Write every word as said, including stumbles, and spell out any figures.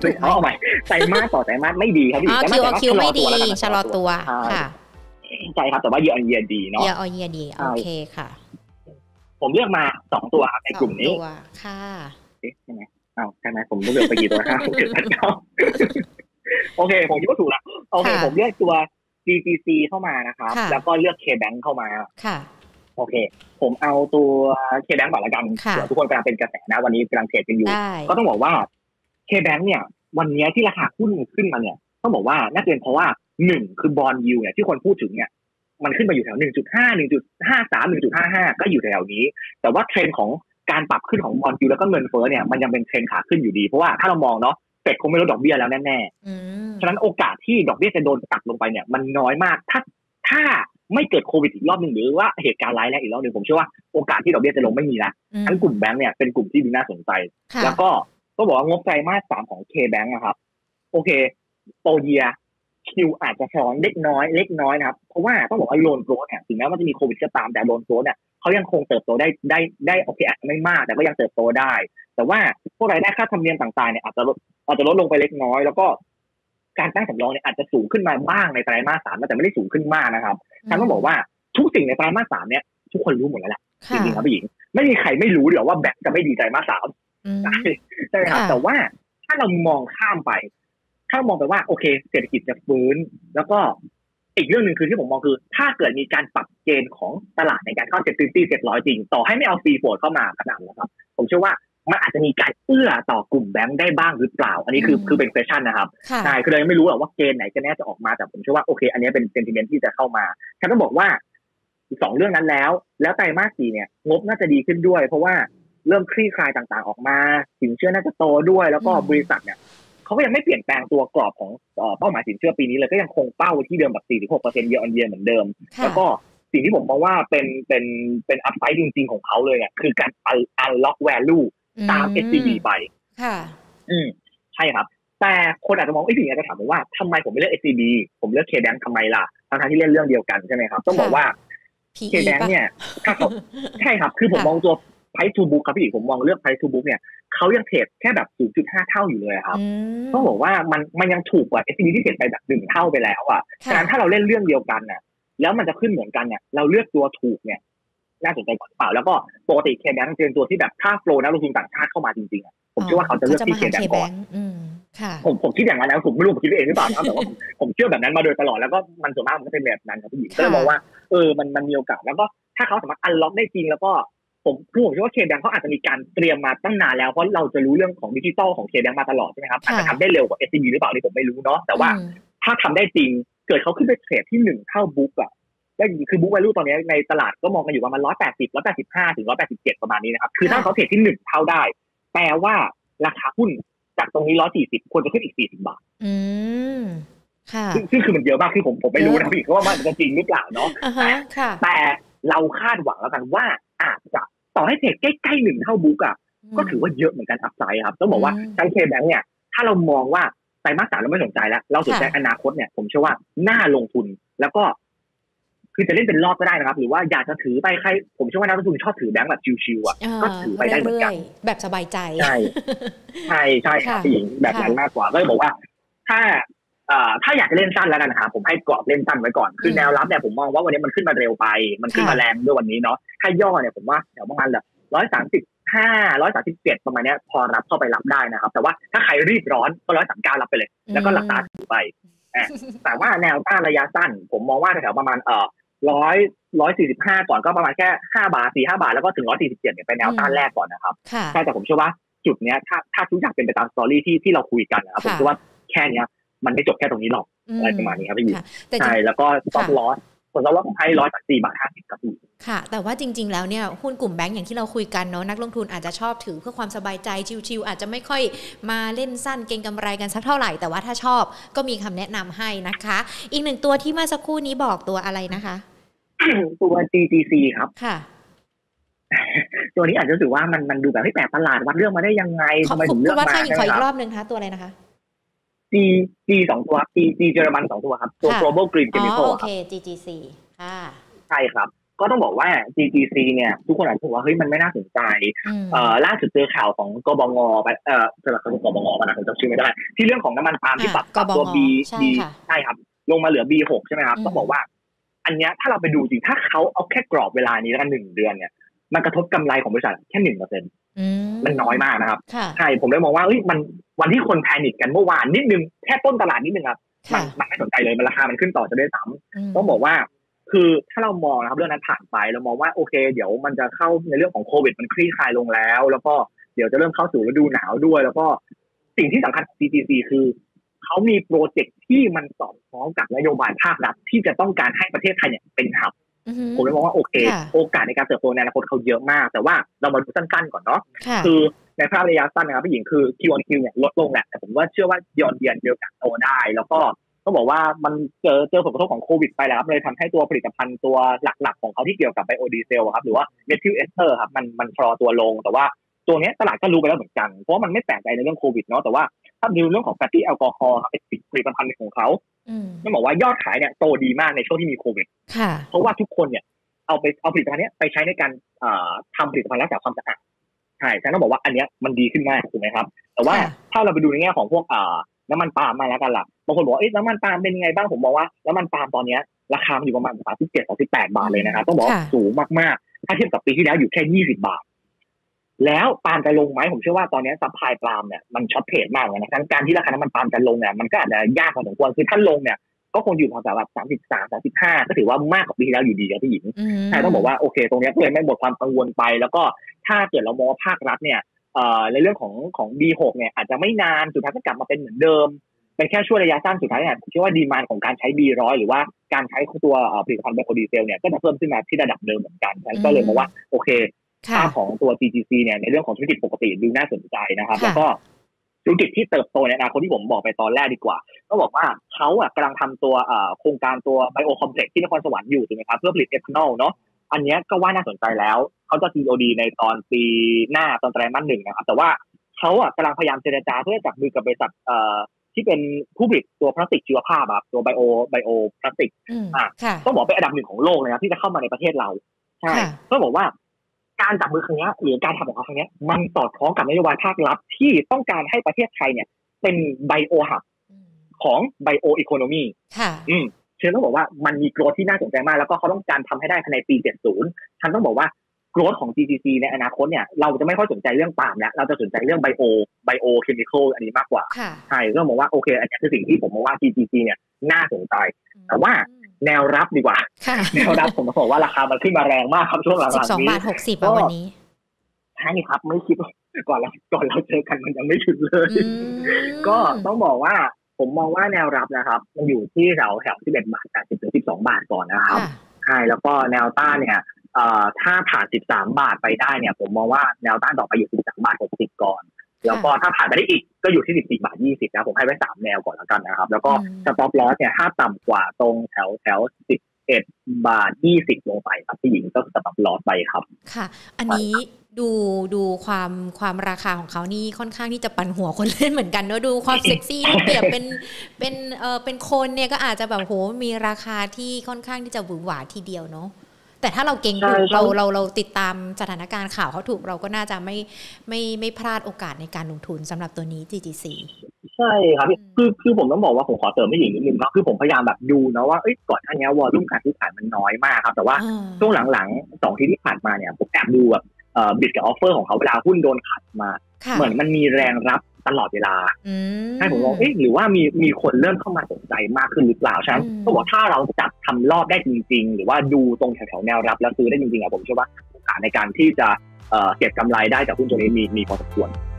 ถูกไหมเอาใหม่ไตรมาสต่อไตรมาสไม่ดีครับพี่อ๋อ Q on Q ไม่ดีชะลอตัวค่ะใช่ครับแต่ว่า year on year ดีเนาะ year on year ดีโอเคค่ะผมเลือกมาสองตัวครับในกลุ่มนี้ค่ะใช่ไหมอ้าวใช่ไหมผมเลือกไปกี่ตัวห้าหกเจ็ดแปดเก้าโอเคผมคิดว่าถูกละโอเคผมเลือกตัว จี ที ซี เข้ามานะครับแล้วก็เลือก K-Bank เข้ามาค่ะโอเคผมเอาตัว K-Bank ก่อนละกันเดี๋ยวทุกคนกำลังเป็นกระแสนะวันนี้กำลังเทรดกันอยู่ก็ต้องบอกว่า K-Bank เนี่ยวันนี้ที่ราคาหุ้นขึ้นมาเนี่ยต้องบอกว่าน่าจะเป็นเพราะว่าหนึ่งคือบอนด์ยิลด์เนี่ยที่คนพูดถึงเนี่ยมันขึ้นมาอยู่แถว หนึ่งจุดห้า หนึ่งจุดห้าสาม หนึ่งจุดห้าห้า ก็อยู่แถวนี้แต่ว่าเทรนด์ของการปรับขึ้นของบอนด์ยิลด์แล้วก็เงินเฟ้อเนี่ยมันยังเป็นเทรนด์ขาขึ้นอยู่ดีเพราะว่าถ้าเรามองเนาะเฟดคงไม่ลดดอกเบี้ยแล้วแน่ๆฉะนั้นโอกาสที่ดอกเบี้ยจะโดนตัดลงไปเนี่ยมันน้อยมากถ้าถ้าไม่เกิดโควิดอีกรอบนึงหรือว่าเหตุการณ์ร้ายแรงอีกรอบนึงผมเชื่อว่าโอกาสที่ดอกเบี้ยจะลงไม่มีละทั้งกลุ่มแบงก์เนี่ยเป็นกลุ่มที่ดูน่าสนใจแล้วก็ก็บอกว่างบไตรมาสสามของ K-Bank นะครับโอเคโตเยียคิวอาจจะช้อนเล็กน้อยเล็กน้อยนะครับเพราะว่าต้องบอกว่าโลนโกรทเนี่ยถึงแม้ว่าจะมีโควิดก็ตามแต่โลนโกรทเนี่ยเขายังคงเติบโตได้ได้ได้โอเคอาจจะไม่มากแต่ก็ยังเติบโตได้แต่ว่าพวกรายได้ค่าธรรมเนียมต่างๆเนี่ยอาจจะอาจจะลดลงไปเล็กน้อยแล้วก็การตั้งสำรองเนี่ยอาจจะสูงขึ้นมาบ้างในไตรมาสสามแต่ไม่ได้สูงขึ้นมากนะครับฉันต้องบอกว่าทุกสิ่งในไตรมาสสามเนี่ยทุกคนรู้หมดแล้วแหละจริงๆครับพี่หญิงไม่มีใครไม่รู้หรอกว่าแบงก์จะไม่ดีไตรมาสสามใช่ใช่ครับแต่ว่าถ้าเรามองข้ามไปถ้ามองไปว่าโอเคเศรษฐกิจจะฟื้นแล้วก็อีกเรื่องนึงคือที่ผมมองคือถ้าเกิดมีการปรับเกณฑ์ของตลาดในการเข้าเซ็ตตี้ เจ็ดร้อยจริงต่อให้ไม่เอาฟรีโฟลด์เข้ามาขนาดนั้นนะครับผมเชื่อว่ามันอาจจะมีการเอื้อต่อกลุ่มแบงค์ได้บ้างหรือเปล่าอันนี้คือคือเป็น question นะครับใช่คือเรายังไม่รู้หรอกว่าเกณฑ์ไหนจะแน่จะออกมาแต่ผมเชื่อว่าโอเคอันนี้เป็น sentiment ที่จะเข้ามาฉันต้องบอกว่าสองเรื่องนั้นแล้วแล้วไตรมาสสี่เนี่ยงบน่าจะดีขึ้นด้วยเพราะว่าเริ่มคลี่คลายต่างๆออกมาสินเชื่อน่าจะโตด้วยแล้วก็บริษัทเนี่ยเขาก็ยังไม่เปลี่ยนแปลงตัวกรอบของเป้าหมายสินเชื่อปีนี้เลยก็ยังคงเป้าที่เดิมแบบ สี่ถึงหกเปอร์เซ็นต์ year on year เหมือนเดิมแล้วก็สิ่งที่ผมมองว่าเป็นเป็นเป็นอัพไซด์จริงๆของเขาเลยอ่ะคือการ unlock value ตาม เอส ซี บี ไปค่ะอืมใช่ครับแต่คนอาจจะมองไอ้สิ่งนี้จะถามผมว่าทำไมผมไม่เลือก เอส ซี บี ผมเลือก K-Bank ทำไมล่ะทั้งๆที่เล่นเรื่องเดียวกันใช่ไหมครับต้องบอกว่า K-Bank เนี่ยถ้าเขาใช่ครับคือผมมองตัว price to book ครับพี่ผมมองเลือก price to book เนี่ยเขายังเทรดแค่แบบ ศูนย์จุดห้า เท่าอยู่เลยครับต้องบอกว่ามันมันยังถูกกว่า เอส ซี บี ที่เทรดไปแบบหนึ่งเท่าไปแล้วอ่ะฉะนั้นถ้าเราเล่นเรื่องเดียวกันน่ะแล้วมันจะขึ้นเหมือนกันเนี่ยเราเลือกตัวถูกเนี่ยน่าสนใจกว่าเปล่าแล้วก็ปกติ K-Bank เป็นตัวที่แบบถ้าโฟลว์นักลงทุนต่างชาติเข้ามาจริงๆอ่ะผมเชื่อว่าเขาจะเลือกที่ K-Bank ก่อนผมผมคิดอย่างนั้นนะผมไม่รู้ผมคิดเองหรือเปล่านะแต่ว่าผมเชื่อแบบนั้นมาโดยตลอดแล้วก็มันส่วนมากมันก็เป็นแบบนั้นครับพี่หญิงก็เลยมองว่าเออมันมันมีโอกาสแล้วก็ถ้าเขาสามารถอันล็อกได้จริงแล้วก็ผมผมคิดว่า K-Bank เขาอาจจะมีการเตรียมมาตั้งนานแล้วเพราะเราจะรู้เรื่องของดิจิตอลของ K-Bank มาตลอดใช่ไหมครับอาจจะทำได้เร็วกว่า เอส ซี บี หรือเปล่านี่ผมไม่รู้เนาะแต่ว่าถ้าทำได้จริงเกิดเขาขึ้นไปเทรดที่หนึ่งเท่าบุ๊กอะแล้วคือบุ๊กแวลูตอนนี้ในตลาดก็มองกันอยู่ประมาณหนึ่งร้อยแปดสิบ หนึ่งร้อยแปดสิบห้าถึงหนึ่งร้อยแปดสิบเจ็ดประมาณนี้นะครับคือถ้าเขาเทรดที่หนึ่งเท่าได้แปลว่าราคาหุ้นจากตรงนี้หนึ่งร้อยสี่สิบควรจะขึ้นอีกสี่สิบบาทอืมค่ะซึ่งคือมันเยอะมากคือผมผมไม่รู้นะพี่เพราะว่ามันจะจริงหรือเปล่าเนาะแต่เราคาดหวังแล้วกันว่าอาจจะต่อให้เทรดใกล้ๆหนึ่งเท่าบุ๊กอ่ะก็ถือว่าเยอะเหมือนกันอัพไซด์ครับต้องบอกว่าทั้ง K-Bank เนี่ยถ้าเรามองว่าไตรมาสสามเราไม่สนใจแล้วเราสนใจอนาคตเนี่ยผมเชื่อว่าน่าลงทุนแล้วก็คือจะเล่นเป็นรอบก็ได้นะครับหรือว่าอยากจะถือไปใครผมเชื่อว่านักลงทุนชอบถือแบงก์แบบชิวๆอ่ะก็ถือไปได้เหมือนกันแบบสบายใจใช่ใช่ใช่ครับผู้หญิงแบบนั้นมากกว่าก็เลยบอกว่าถ้าถ้าอยากจะเล่นสั้นแล้วกันนะครับผมให้กรอบเล่นสั้นไว้ก่อนคือแนวรับเนี่ยผมมองว่าวันนี้มันขึ้นมาเร็วไปมันขึ้นมาแรงด้วยวันนี้เนาะถ้าย่อเนี่ยผมว่าแถวประมาณแบบร้อยสามสิบห้าร้อยสามสิบเจ็ดประมาณนี้พอรับเข้าไปรับได้นะครับแต่ว่าถ้าใครรีบร้อนก็ร้อยสามเก้ารับไปเลยแล้วก็หลับตาถือไปแต่ว่าแนวต้านระยะสั้นผมมองว่าแถวประมาณเอ่อร้อยร้อยสี่สิบห้าก่อนก็ประมาณแค่ห้าบาทสี่ห้าบาทแล้วก็ถึงร้อยสี่สิบเจ็ดเนี่ยเป็นแนวต้านแรกก่อนนะครับใช่แต่ผมเชื่อว่าจุดเนี้ยถ้าถ้าทุกอย่างเป็นไปตามสตอรี่ที่ที่เราคุยกันนะครับผมคิดว่าแค่เนี้ยมันไม่จบแค่ตรงนี้หรอกอะไรประมาณนี้ครับพี่ยิใช่แล้วก็สต็อปลอสผลตอบรับผมให้ร้อยสี่บาทห้าสิบครับพี่ค่ะแต่ว่าจริงๆแล้วเนี่ยหุ้นกลุ่มแบงก์อย่างที่เราคุยกันเนาะนักลงทุนอาจจะชอบถือเพื่อความสบายใจชิวๆอาจจะไม่ค่อยมาเล่นสั้นเก็งกำไรกันสักเท่าไหร่แต่ว่าถ้าชอบก็มีคำแนะนำให้นะคะอีกหนึ่งตัวที่เมื่อสักครู่นี้บอกตัวอะไรนะคะตัว จี ที ซี ครับค่ะตัวนี้อาจจะรู้สึกว่ามันมันดูแบบไม่แปลกประหลาดวัดเรื่องมาได้ยังไงทำไมถึงเลือกมาขออีกรอบนึงคะตัวอะไรนะคะ G G สองตัว G G เยอรมันสองตัวครับตัว Global Green Chemical โอเค จี จี ซี ค่ะใช่ครับก็ต้องบอกว่า จี ที ซี เนี่ยทุกคนอาจจะบอกว่าเฮ้ยมันไม่น่าสนใจเอ่อล่าสุดเจอข่าวของกบงไปเอ่อสำหรับกบงป่ะนะผมจำชื่อไม่ได้ที่เรื่องของน้ำมันปาล์มที่ปรับปรับตัว B ใช่ค่ะใช่ครับลงมาเหลือ บี หก ใช่ไหมครับต้องบอกว่าอันเนี้ยถ้าเราไปดูจริงถ้าเขาเอาแค่กรอบเวลานี้แล้วกันหนึ่งเดือนเนี่ยมันกระทบกำไรของบริษัทแค่ หนึ่งเปอร์เซ็นต์ มันน้อยมากนะครับใช่ผมเลยมองว่าเอ้ยมันวันที่คนแพนิคกันเมื่อวานนิดนึงแค่ต้นตลาดนิดนึงครับมันมันไม่สนใจเลยมันราคามันขึ้นต่อจะได้ซ้ำต้องบอกว่าคือถ้าเรามองนะครับเรื่องนั้นผ่านไปเรามองว่าโอเคเดี๋ยวมันจะเข้าในเรื่องของโควิดมันคลี่คลายลงแล้วแล้วก็เดี๋ยวจะเริ่มเข้าสู่ฤดูหนาวด้วยแล้วก็สิ่งที่สำคัญของ จี ที ซี คือเขามีโปรเจกต์ที่มันสอดคล้องกับนโยบายภาครัฐที่จะต้องการให้ประเทศไทยเนี่ยเป็นหับผมเลยมองว่าโอเคโอกาสในการเติบโตในอนาคตเขาเยอะมากแต่ว่าเรามาดูสั้นๆก่อนเนาะคือในภาพระยะสั้นนะครับพี่หญิงคือ Q on Q เนี่ยลดลงแหละแต่ผมว่าเชื่อว่าย้อนเยียนเดียวกันโตได้แล้วก็ต้องบอกว่ามันเจอเจอผลกระทบของโควิดไปแล้วครับเลยทำให้ตัวผลิตภัณฑ์ตัวหลักๆของเขาที่เกี่ยวกับไบโอดีเซลครับหรือว่าเมทิลเอสเตอร์ครับมันมันฟลอตัวลงแต่ว่าตัวนี้ตลาดก็รู้ไปแล้วเหมือนกันเพราะว่ามันไม่แปลกใจในเรื่องโควิดเนาะแต่ว่าถ้าดูเรื่องของแฟตตี้แอลกอฮอล์ครับเป็นผลิตภัณฑ์ของเขาต้องบอกว่ายอดขายเนี่ยโตดีมากในช่วงที่มีโควิดเพราะว่าทุกคนเนี่ยเอาไปเอาผลิตภัณฑ์นี้ไปใช้ในการทำผลิตภัณฑ์รักษาความสะอาดใช่ฉันต้องบอกว่าอันนี้มันดีขึ้นมากถูกไหมครับแต่ว่าถ้าเราไปดูในแง่ของพวกน้ำมันปาล์มมาแล้วกันล่ะบางคนบอกว่าเอ๊ะน้ำมันปาล์มเป็นยังไงบ้างผมบอกว่าน้ำมันปาล์มตอนนี้ราคามันอยู่ประมาณสามสิบเจ็ด สามสิบแปดบาทเลยนะครับต้องบอกสูงมากๆถ้าเทียบกับปีที่แล้วอยู่แค่ยี่สิบบาทแล้วปาล์มจะลงไหมผมเชื่อว่าตอนนี้ซัพพลายปาล์มเนี่ยมันช็อตเทรดมากเลยนะการที่ราคาน้ำมันปาล์มจะลงเนี่ยมันก็อาจจะยากพอสมควรคือถ้าลงเนี่ยก็คงอยู่แถวแบบสามสิบสาม สามสิบห้าก็ถือว่ามากกว่าปีที่แล้วอยู่ดีครับพี่หญิงใช่ต้องบอกว่าโอเคตรงนี้ก็เลยไม่หมดความกังวลไปแล้วก็ถ้าเกิดเรามองภาครัฐเนี่ยเอ่อในเรื่องของของ บี หก เนี่ยอาจจะไม่นานสุดท้ายก็กลับมาเป็นเหมือนเดิมเป็นแค่ช่วงระยะสั้นสุดท้ายเนี่ยผมเชื่อว่าดีมานด์ของการใช้ บี หนึ่งร้อย หรือว่าการใช้ตัวผลิตภัณฑ์ไบโอดีเซลเนี่ยก็จะเพิ่มขึ้นมาที่ระดับเดิมเหมือนกันก็เลยมองว่าโอเคค่าของตัว จี ที ซี เนี่ยในเรื่องของธุรกิจปกติดูน่าสนใจนะครับแล้วก็ธุรกิจที่เติบโตในอนาคตที่ผมบอกไปตอนแรกดีกว่าก็บอกว่าเขาอ่ะกำลังทำตัวโครงการตัวไบโอคอมเพล็กซ์ที่นครสวรรค์อยู่ถูกไหมครับเพื่อผลิตเอทานอลเนาะอันนี้ก็ว่าน่าสนใจแล้วเขาจะ ซี โอ ดี ในตอนปีหน้าตอนไตรมาสหนึ่งนะครับแต่ว่าเขาอ่ะกำลังพยายามเจรจาเพื่อจับมือกับบริษัทเอ่อที่เป็นผู้ผลิตตัวพลาสติกชีวภาพครับตัวไบโอไบโอพลาสติกอ่ะต้องบอกเป็นอันดับหนึ่งของโลกเลยนะที่จะเข้ามาในประเทศเราใช่ต้องบอกว่าการจับมือครั้งนี้หรือการทำของเขาครั้งนี้มันสอดคล้องกับนโยบายภาครัฐที่ต้องการให้ประเทศไทยเนี่ยเป็นไบโอฮับของไบโออีโคโนมีค่ะอืมเชื่อต้องบอกว่ามันมีโกรธที่น่าสนใจมากแล้วก็เขาต้องการทำให้ได้ภายในปีเจ็ดสิบฉันต้องบอกว่าโกรธของ จี ที ซี ในอนาคตเนี่ยเราจะไม่ค่อยสนใจเรื่องปาล์มแล้วเราจะสนใจเรื่องไบโอไบโอเคมีคอลอันนี้มากกว่าใช่ก็มองว่าโอเคอันนี้คือสิ่งที่ผมมองว่า จี ที ซี เนี่ยน่าสนใจแต่ว่าแนวรับดีกว่าแนวรับผมบอกว่าราคามันขึ้นมาแรงมากครับช่วงหลังๆนี้สิบสองบาทหกสิบวันนี้ใช่ครับไม่คิดก่อนเราก่อนเราเจอกันมันยังไม่ถึงเลยก็ต้องบอกว่าผมมองว่าแนวรับนะครับมันอยู่ที่แถวแถวสิบเอ็ดบาทแปดสิบถึงสิบสองบาทก่อนนะครับใช่แล้วก็แนวต้านเนี่ยเอ่อถ้าผ่านสิบสามบาทไปได้เนี่ยผมมองว่าแนวต้านต่อไปอยู่สิบสามบาทหกสิบก่อนแล้วก็ถ้าผ่านไปได้อีกก็อยู่ที่สิบสี่บาทยี่สิบนะผมให้ไว้สามแนวก่อนแล้วกันนะครับแล้วก็สต็อปลอสเนี่ยถ้าต่ำกว่าตรงแถวแถวสิบเอ็ดบาทยี่สิบลงไปครับพี่หญิงก็สต็อปลอสไปครับค่ะอันนี้ดูดูความความราคาของเขานี่ค่อนข้างที่จะปั่นหัวคนเล่นเหมือนกันเนอะดูความเซ็กซี่ที่เปรียบเป็นเป็นเออเป็นคนเนี่ยก็อาจจะแบบโหมีราคาที่ค่อนข้างที่จะหวือหวาทีเดียวเนาะแต่ถ้าเราเก่งถูกเราเราเราติดตามสถานการณ์ข่าวเขาถูกเราก็น่าจะไม่ไม่ไม่พลาดโอกาสในการลงทุนสำหรับตัวนี้ จี ที ซีใช่ครับคือคือผมต้องบอกว่าผมขอเติมไม่หญิงนิดนึงนะคือผมพยายามแบบดูนะว่าเอ้ยก่อนหน้านี้วอลลุ่มการซื้อขายมันน้อยมากครับแต่ว่าช่วงหลังๆสองที่ที่ผ่านมาเนี่ยผมแอบดูแบบเอ่อบิดกับออฟเฟอร์ของเขาเวลาหุ้นโดนขัดมาเหมือนมันมีแรงรับตลอดเวลาให้ผมมองเอ๊ะหรือว่ามีมีคนเริ่มเข้ามาสนใจมากขึ้นหรือเปล่าฉะนั้นก็บอกถ้าเราจับทำรอบได้จริงๆหรือว่าดูตรงแถวๆแนวรับแล้วซื้อได้จริงๆอ่ะผมเชื่อว่าโอกาสในการที่จะเอ่อเก็บกำไรได้จากหุ้นตัวนี้มีมีพอสมควร